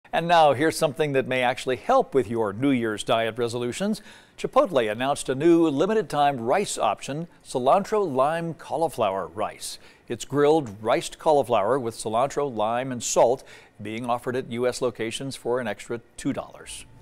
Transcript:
And now here's something that may actually help with your New Year's diet resolutions. Chipotle announced a new limited-time rice option, cilantro-lime cauliflower rice. It's grilled riced cauliflower with cilantro, lime, and salt, being offered at U.S. locations for an extra $2.